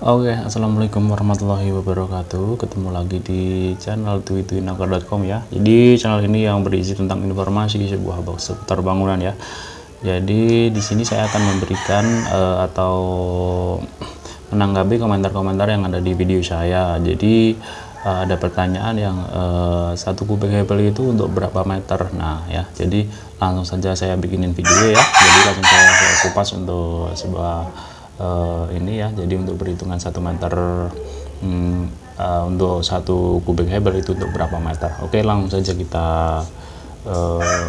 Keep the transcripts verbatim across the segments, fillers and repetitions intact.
Oke, assalamualaikum warahmatullahi wabarakatuh. Ketemu lagi di channel twi twi nagar dot com ya. Jadi channel ini yang berisi tentang informasi sebuah box seputar bangunan ya. Jadi di sini saya akan memberikan uh, atau menanggapi komentar-komentar yang ada di video saya. Jadi uh, ada pertanyaan yang uh, satu kubik hebel itu untuk berapa meter. Nah ya, jadi langsung saja saya bikinin video ya. Jadi langsung saya, saya kupas untuk sebuah Uh, ini ya. Jadi untuk perhitungan satu meter hmm, uh, untuk satu kubik hebel itu untuk berapa meter. Oke, langsung saja kita uh,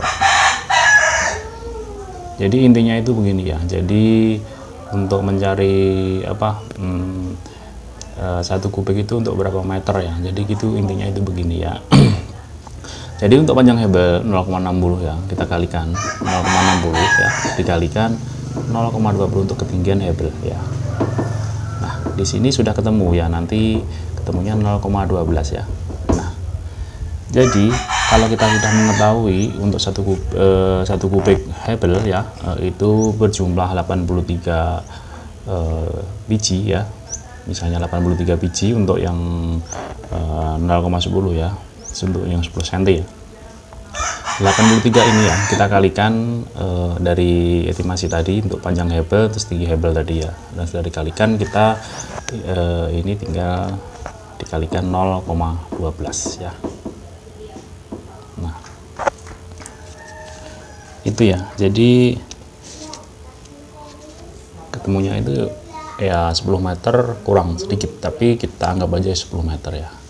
jadi intinya itu begini ya. Jadi untuk mencari apa hmm, uh, satu kubik itu untuk berapa meter ya. Jadi gitu intinya itu begini ya. Jadi untuk panjang hebel nol koma enam puluh ya, kita kalikan nol koma enam puluh ya, dikalikan nol koma dua puluh untuk ketinggian hebel ya. Nah, di sini sudah ketemu ya, nanti ketemunya nol koma satu dua ya. Nah, jadi kalau kita sudah mengetahui untuk satu kubik, eh, satu kubik hebel ya, eh, itu berjumlah delapan puluh tiga eh, biji ya. Misalnya delapan puluh tiga biji untuk yang eh, nol koma sepuluh ya, untuk yang sepuluh sentimeter ya. delapan puluh tiga ini ya kita kalikan e, dari estimasi tadi untuk panjang hebel terus tinggi hebel tadi ya, dan sudah dikalikan kita e, ini tinggal dikalikan nol koma satu dua ya. Nah itu ya, jadi ketemunya itu ya sepuluh meter kurang sedikit, tapi kita anggap aja sepuluh meter ya.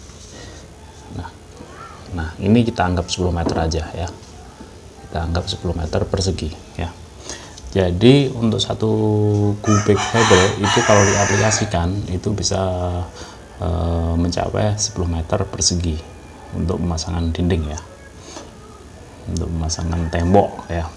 Nah ini kita anggap sepuluh meter aja ya, kita anggap sepuluh meter persegi ya. Jadi untuk satu kubik hebel itu kalau diaplikasikan itu bisa e, mencapai sepuluh meter persegi untuk pemasangan dinding ya, untuk pemasangan tembok ya.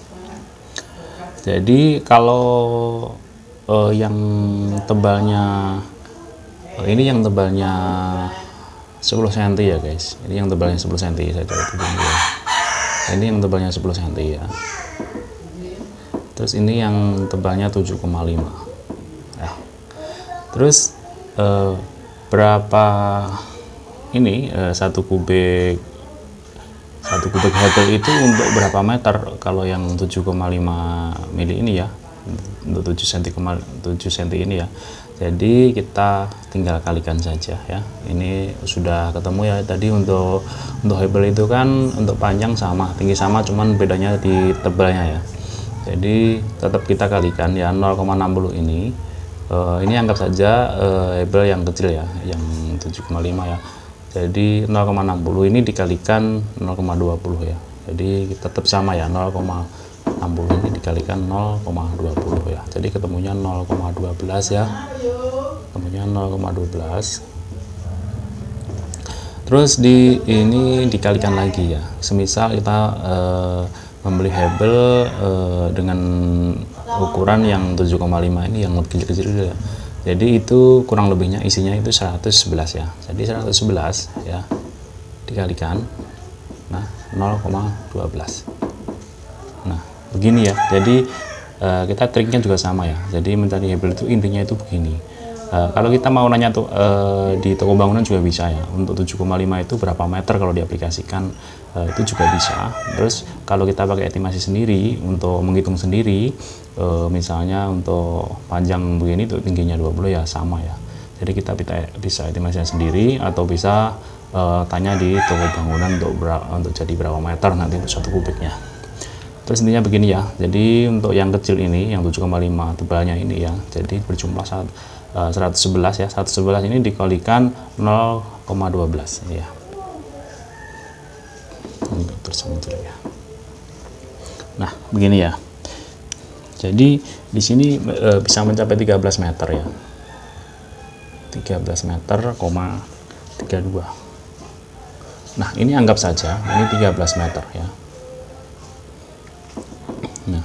Jadi kalau e, yang tebalnya e, ini yang tebalnya sepuluh sentimeter ya guys, ini yang tebalnya sepuluh sentimeter, saya coba tunjukin ya. Ini yang tebalnya sepuluh sentimeter ya, terus ini yang tebalnya tujuh koma lima ya. Terus eh, berapa ini eh, satu kubik satu kubik hebel itu untuk berapa meter? Kalau yang tujuh koma lima mili ini ya, untuk tujuh sentimeter ini ya. Jadi kita tinggal kalikan saja ya. Ini sudah ketemu ya tadi. Untuk untuk hebel itu kan untuk panjang sama, tinggi sama, cuman bedanya di tebalnya ya. Jadi tetap kita kalikan ya, nol koma enam puluh ini. Uh, ini anggap saja uh, hebel yang kecil ya, yang tujuh koma lima ya. Jadi nol koma enam puluh ini dikalikan nol koma dua puluh ya. Jadi tetap sama ya, nol koma enam puluh ini dikalikan nol koma dua puluh ya. Jadi ketemunya nol koma satu dua ya. Ketemunya nol koma satu dua. Terus di ini dikalikan lagi ya. Semisal kita eh, membeli hebel eh, dengan ukuran yang tujuh koma lima ini, yang kecil-kecil ya. Jadi itu kurang lebihnya isinya itu seratus sebelas ya. Jadi seratus sebelas ya dikalikan nah nol koma satu dua. Nah begini ya. Jadi uh, kita triknya juga sama ya. Jadi mencari hebel itu intinya itu begini. Uh, kalau kita mau nanya tuh uh, di toko bangunan juga bisa ya. Untuk tujuh koma lima itu berapa meter kalau diaplikasikan, uh, itu juga bisa. Terus kalau kita pakai estimasi sendiri untuk menghitung sendiri, uh, misalnya untuk panjang begini tuh tingginya dua puluh ya sama ya. Jadi kita bisa estimasinya sendiri atau bisa uh, tanya di toko bangunan untuk untuk jadi berapa meter nanti untuk satu kubiknya. Terus intinya begini ya, jadi untuk yang kecil ini, yang tujuh koma lima tebalnya ini ya, jadi berjumlah seratus sebelas ya, seratus sebelas ini dikalikan nol koma satu dua ya. Terus ya. Nah, begini ya. Jadi di sini e, bisa mencapai tiga belas meter ya. tiga belas meter, tiga puluh dua. Nah, ini anggap saja ini tiga belas meter ya. Nah,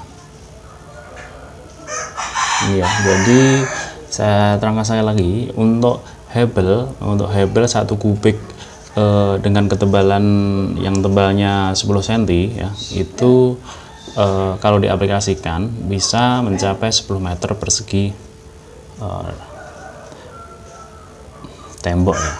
ini ya. Jadi saya terangkan saya lagi untuk hebel, untuk hebel satu kubik eh, dengan ketebalan yang tebalnya sepuluh sentimeter ya, itu eh, kalau diaplikasikan bisa mencapai sepuluh meter persegi. Eh, tembok ya,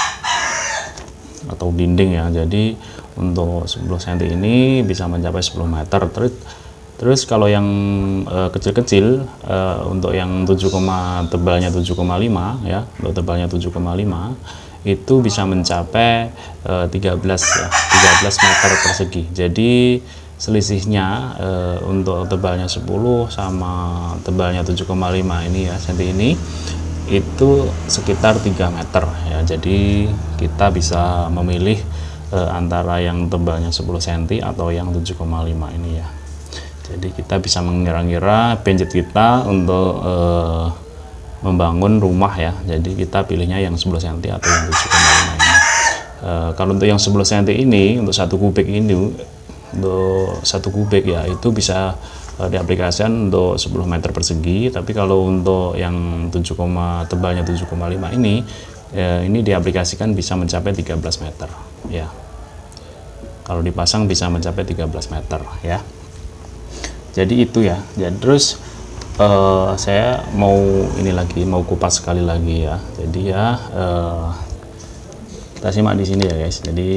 atau dinding ya. Jadi untuk sepuluh sentimeter ini bisa mencapai sepuluh meter. Terus terus kalau yang kecil-kecil uh, untuk yang tujuh, tebalnya tujuh koma lima ya, untuk tebalnya tujuh koma lima itu bisa mencapai uh, tiga belas ya, tiga belas meter persegi. Jadi selisihnya uh, untuk tebalnya sepuluh sama tebalnya tujuh koma lima ini ya, senti ini itu sekitar tiga meter ya. Jadi kita bisa memilih uh, antara yang tebalnya sepuluh sentimeter atau yang tujuh koma lima ini ya. Jadi kita bisa mengira-ngira budget kita untuk uh, membangun rumah ya. Jadi kita pilihnya yang sepuluh sentimeter atau yang tujuh koma lima ini. Uh, kalau untuk yang sepuluh sentimeter ini, untuk satu kubik ini, untuk satu kubik ya, itu bisa uh, diaplikasikan untuk sepuluh meter persegi. Tapi kalau untuk yang tujuh, tebalnya tujuh koma lima ini, ya, ini diaplikasikan bisa mencapai tiga belas meter ya. Kalau dipasang bisa mencapai tiga belas meter ya. Jadi itu ya. Jadi terus uh, saya mau ini lagi, mau kupas sekali lagi ya. Jadi ya uh, kita simak di sini ya guys. Jadi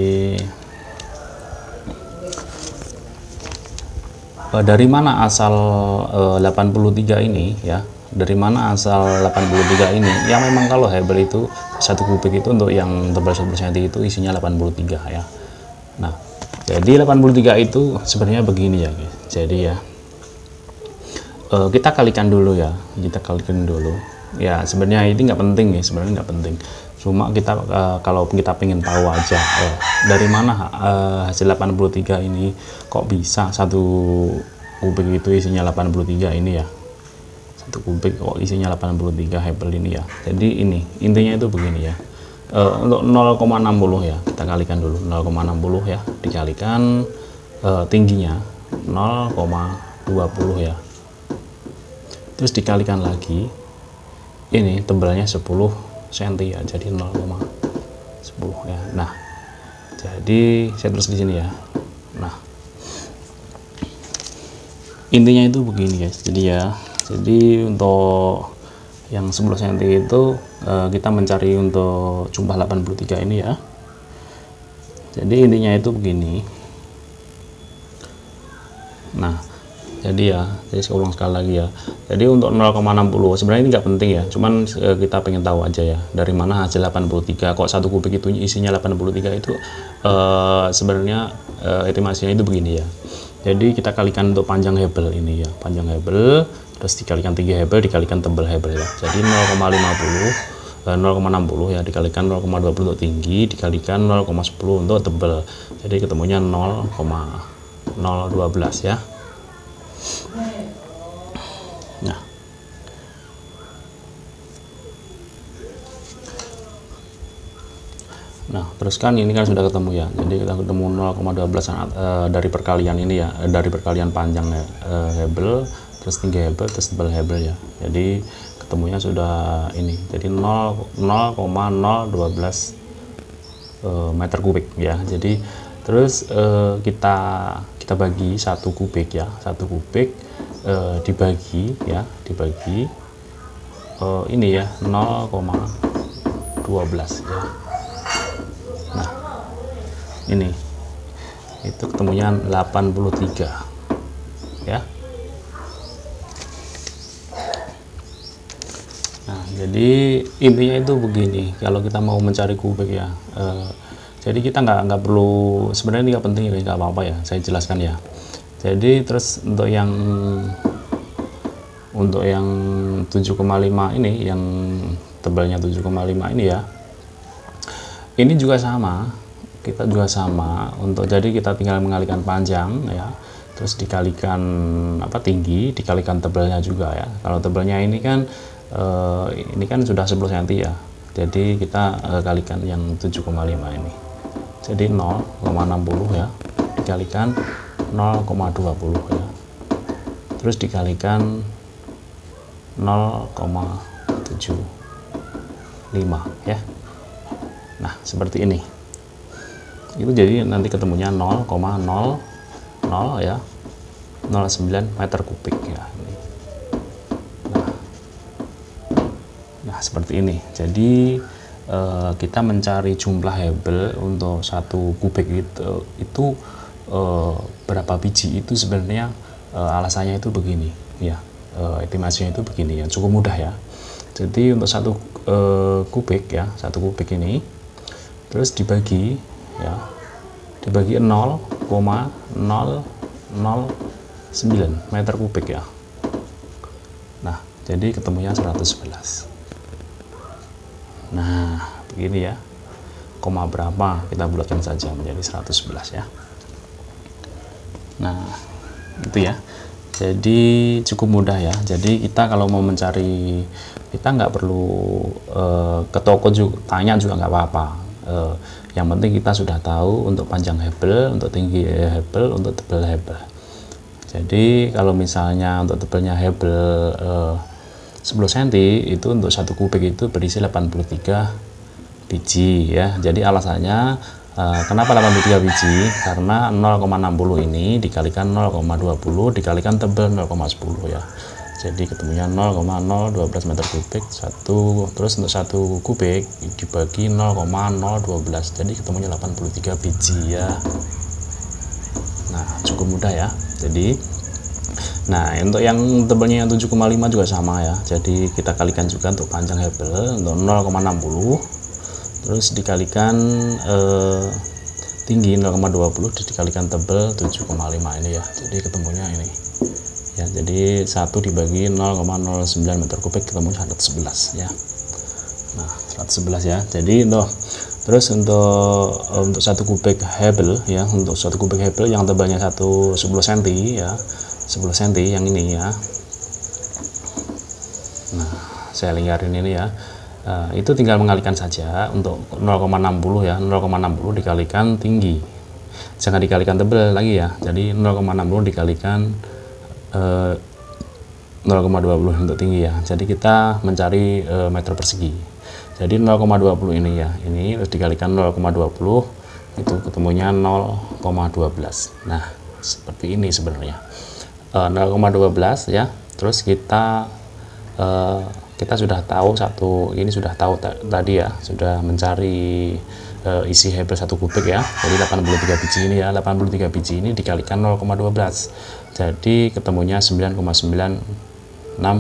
uh, dari mana asal uh, delapan puluh tiga ini ya? Dari mana asal delapan puluh tiga ini? Ya memang kalau Hebel itu satu kubik itu untuk yang tebal sepuluh sentimeter itu isinya delapan puluh tiga ya. Nah, jadi delapan puluh tiga itu sebenarnya begini ya guys. Jadi ya Uh, kita kalikan dulu ya, kita kalikan dulu ya. Sebenarnya ini nggak penting ya, sebenarnya nggak penting, cuma kita uh, kalau kita pengen tahu aja uh, dari mana uh, hasil delapan puluh tiga ini kok bisa satu kubik itu isinya delapan puluh tiga ini ya, satu kubik kok isinya delapan puluh tiga Hebel ini ya. Jadi ini intinya itu begini ya, uh, untuk nol koma enam nol ya, kita kalikan dulu nol koma enam nol ya, dikalikan uh, tingginya nol koma dua nol ya, terus dikalikan lagi ini tebalnya sepuluh sentimeter ya, jadi nol koma sepuluh ya. Nah, jadi saya terus di sini ya. Nah, intinya itu begini guys. Jadi ya, jadi untuk yang sepuluh sentimeter itu eh, kita mencari untuk jumlah delapan puluh tiga ini ya. Jadi intinya itu begini. Nah, jadi ya, jadi saya ulang sekali lagi ya. Jadi untuk nol koma enam nol sebenarnya ini nggak penting ya, cuman e, kita pengen tahu aja ya dari mana hasil delapan puluh tiga, kok satu kubik itu isinya delapan puluh tiga itu e, sebenarnya e, estimasinya itu begini ya. Jadi kita kalikan untuk panjang Hebel ini ya, panjang Hebel terus dikalikan tinggi Hebel dikalikan tebal Hebel ya. Jadi nol koma lima nol, e, nol koma enam nol ya, dikalikan nol koma dua nol untuk tinggi dikalikan nol koma sepuluh untuk tebal. Jadi ketemunya nol koma nol satu dua ya. Nah, nah terus kan ini kan sudah ketemu ya. Jadi kita ketemu nol koma satu dua uh, dari perkalian ini ya, uh, dari perkalian panjang uh, Hebel terus tinggi Hebel terus tebal Hebel ya. Jadi ketemunya sudah ini. Jadi nol koma nol dua uh, meter kubik ya. Jadi terus uh, kita kita bagi satu kubik ya, satu kubik uh, dibagi ya, dibagi uh, ini ya nol koma dua belas ya. Nah, ini itu ketemunya delapan puluh tiga ya. Nah, jadi intinya itu begini, kalau kita mau mencari kubik ya, uh, jadi kita nggak nggak perlu, sebenarnya ini nggak penting ya, nggak apa-apa ya, saya jelaskan ya. Jadi terus untuk yang untuk yang tujuh koma lima ini, yang tebalnya tujuh koma lima ini ya, ini juga sama, kita juga sama untuk, jadi kita tinggal mengalihkan panjang ya, terus dikalikan apa tinggi, dikalikan tebalnya juga ya. Kalau tebalnya ini kan eh, ini kan sudah sepuluh sentimeter ya, jadi kita eh, kalikan yang tujuh koma lima ini. Jadi nol koma enam nol ya, dikalikan nol koma dua nol ya, terus dikalikan nol koma tujuh lima ya. Nah, seperti ini. Itu jadi nanti ketemunya nol koma nol nol ya, nol koma sembilan meter kubik ya. Nah, nah seperti ini. Jadi uh, kita mencari jumlah Hebel untuk satu kubik itu itu uh, berapa biji itu sebenarnya uh, alasannya itu begini ya, uh, estimasinya itu begini ya, cukup mudah ya. Jadi untuk satu uh, kubik ya, satu kubik ini terus dibagi ya, dibagi nol koma nol nol sembilan meter kubik ya. Nah, jadi ketemunya seratus sebelas. Nah, begini ya, koma berapa kita bulatkan saja menjadi seratus sebelas ya. Nah, itu ya, jadi cukup mudah ya. Jadi kita kalau mau mencari, kita nggak perlu uh, ke toko juga, tanya juga nggak apa-apa. Uh, yang penting kita sudah tahu untuk panjang Hebel, untuk tinggi Hebel, untuk tebal Hebel. Jadi kalau misalnya untuk tebelnya Hebel uh, sepuluh sentimeter itu untuk satu kubik itu berisi delapan puluh tiga biji ya. Jadi alasannya uh, kenapa delapan puluh tiga biji? Karena nol koma enam nol ini dikalikan nol koma dua nol dikalikan tebal nol koma sepuluh ya. Jadi ketemunya nol koma nol satu dua meter kubik satu, terus untuk satu kubik dibagi nol koma nol satu dua, jadi ketemunya delapan puluh tiga biji ya. Nah, cukup mudah ya. Jadi nah, untuk yang tebalnya yang tujuh koma lima juga sama ya. Jadi kita kalikan juga untuk panjang Hebel untuk nol koma enam nol, terus dikalikan eh, tinggi nol koma dua nol dikalikan tebal tujuh koma lima ini ya. Jadi ketemunya ini ya. Jadi satu dibagi nol koma nol sembilan meter kubik ketemu seratus sebelas ya. Nah, seratus sebelas ya. Jadi untuk terus untuk untuk satu kubik Hebel ya, untuk satu kubik Hebel yang tebalnya satu sepuluh sentimeter ya, sepuluh sentimeter yang ini ya. Nah, saya lingkarin ini ya. Uh, itu tinggal mengalikan saja untuk nol koma enam nol ya, nol koma enam nol dikalikan tinggi. Jangan dikalikan tebal lagi ya. Jadi nol koma enam nol dikalikan uh, nol koma dua nol untuk tinggi ya. Jadi kita mencari uh, meter persegi. Jadi nol koma dua nol ini ya. Ini terus dikalikan nol koma dua nol itu ketemunya nol koma satu dua. Nah, seperti ini sebenarnya. Uh, nol koma satu dua ya. Terus kita uh, kita sudah tahu satu ini sudah tahu tadi ya, sudah mencari uh, isi Hebel satu kubik ya. Jadi delapan puluh tiga biji ini ya, delapan puluh tiga biji ini dikalikan nol koma satu dua, jadi ketemunya sembilan koma sembilan enam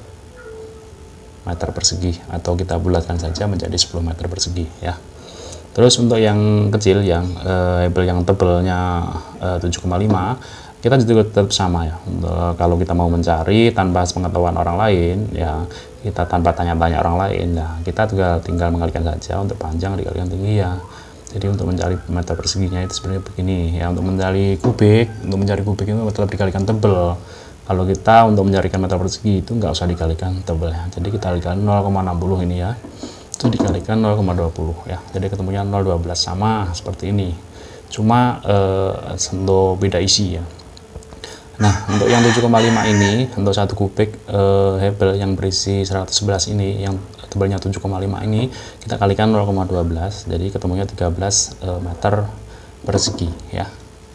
meter persegi, atau kita bulatkan saja menjadi sepuluh meter persegi ya. Terus untuk yang kecil, yang uh, Hebel yang tebalnya uh, tujuh koma lima, kita juga tetap sama ya. Untuk, kalau kita mau mencari tanpa pengetahuan orang lain ya, kita tanpa tanya-tanya orang lain ya, kita juga tinggal mengalikan saja untuk panjang dikalikan tinggi ya. Jadi untuk mencari meter perseginya itu sebenarnya begini ya. Untuk mencari kubik, untuk mencari kubik itu tetap dikalikan tebal. Kalau kita untuk mencarikan meter persegi itu nggak usah dikalikan tebalnya. Jadi kita kalikan nol koma enam nol ini ya, itu dikalikan nol koma dua nol ya. Jadi ketemunya nol koma satu dua, sama seperti ini. Cuma eh, untuk beda isi ya. Nah, untuk yang tujuh koma lima ini, untuk satu kubik eh, Hebel yang berisi seratus sebelas ini, yang tebalnya tujuh koma lima ini, kita kalikan nol koma satu dua, jadi ketemunya tiga belas eh, meter persegi ya.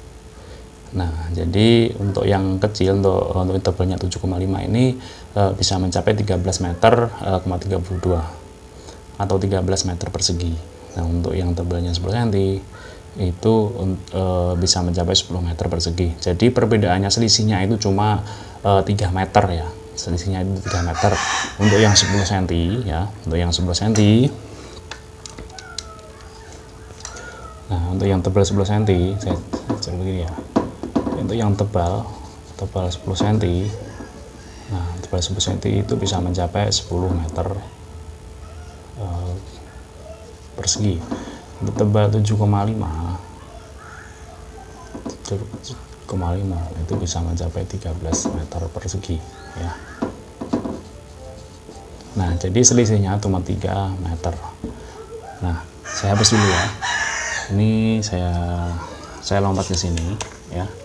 Nah, jadi untuk yang kecil, untuk untuk tebalnya tujuh koma lima ini eh, bisa mencapai tiga belas meter koma tiga puluh dua atau tiga belas meter persegi. Nah, untuk yang tebalnya sepuluh sentimeter itu e, bisa mencapai sepuluh meter persegi. Jadi perbedaannya, selisihnya itu cuma e, tiga meter ya. Selisihnya itu tiga meter untuk yang sepuluh sentimeter ya. Untuk yang sepuluh sentimeter. Nah, untuk yang tebal sepuluh sentimeter saya cari begini ya. Untuk yang tebal tebal sepuluh sentimeter. Nah, tebal sepuluh sentimeter itu bisa mencapai sepuluh meter e, persegi. Untuk tebal tujuh koma lima itu bisa mencapai tiga belas meter persegi ya. Nah, jadi selisihnya cuma tiga meter. Nah, saya hapus dulu ya. Ini saya saya lompat ke sini ya.